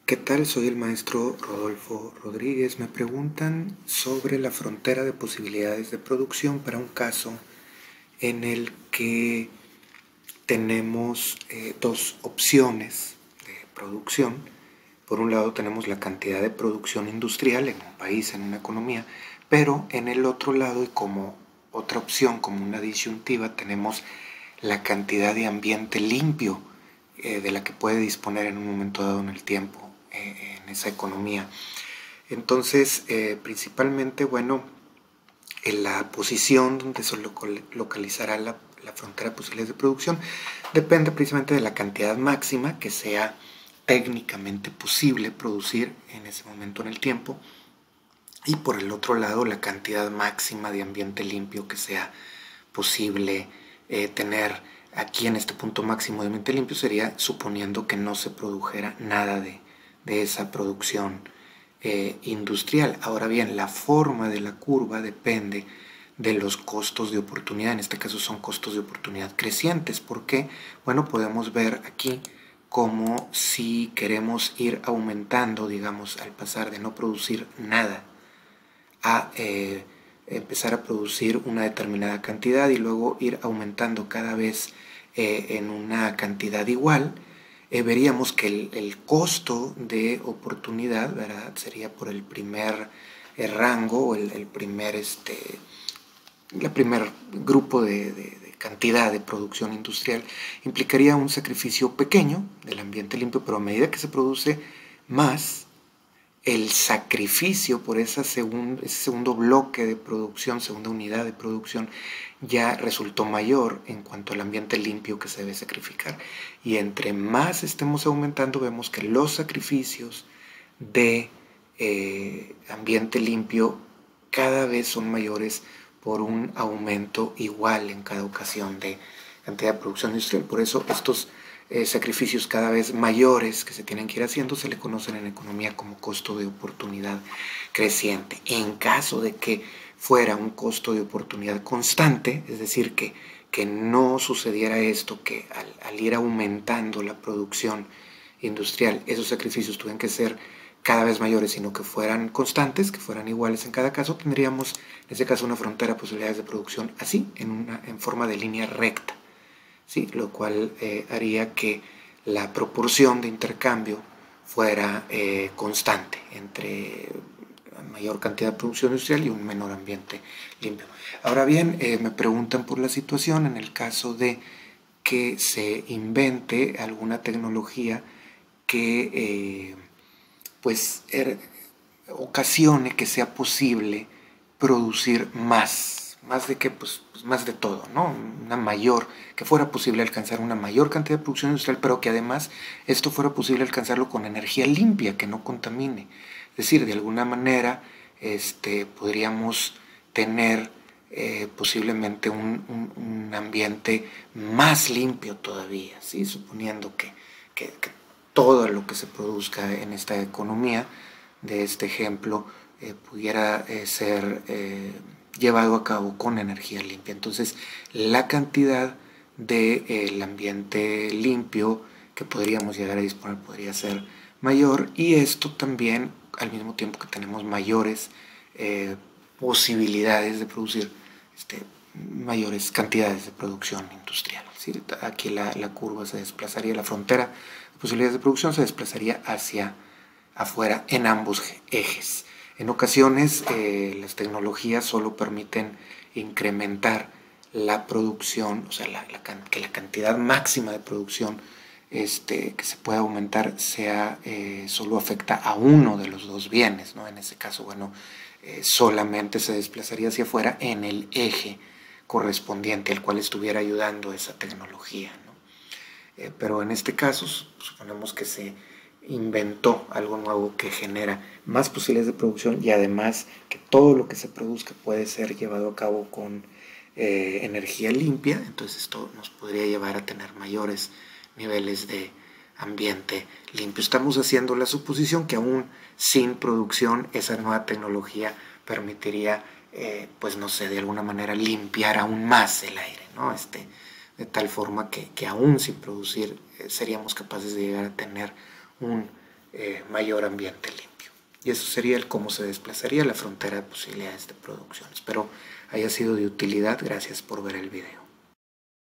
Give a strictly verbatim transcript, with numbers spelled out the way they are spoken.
¿Qué tal? Soy el maestro Rodolfo Rodríguez. Me preguntan sobre la frontera de posibilidades de producción para un caso en el que tenemos eh, dos opciones de producción. Por un lado tenemos la cantidad de producción industrial en un país, en una economía, pero en el otro lado y como otra opción, como una disyuntiva, tenemos la cantidad de ambiente limpio eh, de la que puede disponer en un momento dado en el tiempo eh, en esa economía. Entonces, eh, principalmente, bueno, en la posición donde se localizará la, la frontera de posibilidades de producción depende precisamente de la cantidad máxima que sea técnicamente posible producir en ese momento en el tiempo, y por el otro lado la cantidad máxima de ambiente limpio que sea posible eh, tener. Aquí en este punto máximo de ambiente limpio sería suponiendo que no se produjera nada de, de esa producción eh, industrial. Ahora bien, la forma de la curva depende de los costos de oportunidad. En este caso son costos de oportunidad crecientes. ¿Por qué? Bueno, podemos ver aquí como si queremos ir aumentando, digamos, al pasar de no producir nada a eh, empezar a producir una determinada cantidad y luego ir aumentando cada vez eh, en una cantidad igual, eh, veríamos que el, el, costo de oportunidad, ¿verdad?, sería por el primer eh, rango o el, el primer, este, el primer grupo de, de, de cantidad de producción industrial, implicaría un sacrificio pequeño del ambiente limpio, pero a medida que se produce más, el sacrificio por esa segun, ese segundo bloque de producción, segunda unidad de producción, ya resultó mayor en cuanto al ambiente limpio que se debe sacrificar. Y entre más estemos aumentando, vemos que los sacrificios de eh, ambiente limpio cada vez son mayores por un aumento igual en cada ocasión de cantidad de producción industrial. Por eso estos Eh, sacrificios cada vez mayores que se tienen que ir haciendo se le conocen en economía como costo de oportunidad creciente. En caso de que fuera un costo de oportunidad constante, es decir, que, que no sucediera esto, que al, al ir aumentando la producción industrial, esos sacrificios tuvieran que ser cada vez mayores, sino que fueran constantes, que fueran iguales en cada caso, tendríamos en ese caso una frontera de posibilidades de producción así, en, una, en forma de línea recta. ¿Sí? Lo cual eh, haría que la proporción de intercambio fuera eh, constante entre mayor cantidad de producción industrial y un menor ambiente limpio. Ahora bien, eh, me preguntan por la situación en el caso de que se invente alguna tecnología que eh, pues er, ocasione que sea posible producir más. Más de que, pues, pues más de todo, ¿no? Una mayor, que fuera posible alcanzar una mayor cantidad de producción industrial, pero que además esto fuera posible alcanzarlo con energía limpia, que no contamine. Es decir, de alguna manera este, podríamos tener eh, posiblemente un, un, un ambiente más limpio todavía, ¿sí? Suponiendo que, que, que todo lo que se produzca en esta economía de este ejemplo eh, pudiera eh, ser eh, llevado a cabo con energía limpia. Entonces, la cantidad del de, eh, ambiente limpio que podríamos llegar a disponer podría ser mayor, y esto también al mismo tiempo que tenemos mayores eh, posibilidades de producir este, mayores cantidades de producción industrial. ¿Sí? Aquí la, la curva se desplazaría, la frontera de posibilidades de producción se desplazaría hacia afuera en ambos ejes. En ocasiones eh, las tecnologías solo permiten incrementar la producción, o sea, la, la, que la cantidad máxima de producción este, que se pueda aumentar sea eh, solo afecta a uno de los dos bienes, ¿no? En ese caso, bueno, eh, solamente se desplazaría hacia afuera en el eje correspondiente al cual estuviera ayudando esa tecnología, ¿no? Eh, pero en este caso, suponemos que se inventó algo nuevo que genera más posibilidades de producción y además que todo lo que se produzca puede ser llevado a cabo con eh, energía limpia. Entonces esto nos podría llevar a tener mayores niveles de ambiente limpio. Estamos haciendo la suposición que aún sin producción esa nueva tecnología permitiría eh, pues no sé, de alguna manera limpiar aún más el aire, ¿no? Este, de tal forma que, que aún sin producir eh, seríamos capaces de llegar a tener un eh, mayor ambiente limpio. Y eso sería el cómo se desplazaría la frontera de posibilidades de producción. Espero haya sido de utilidad. Gracias por ver el video.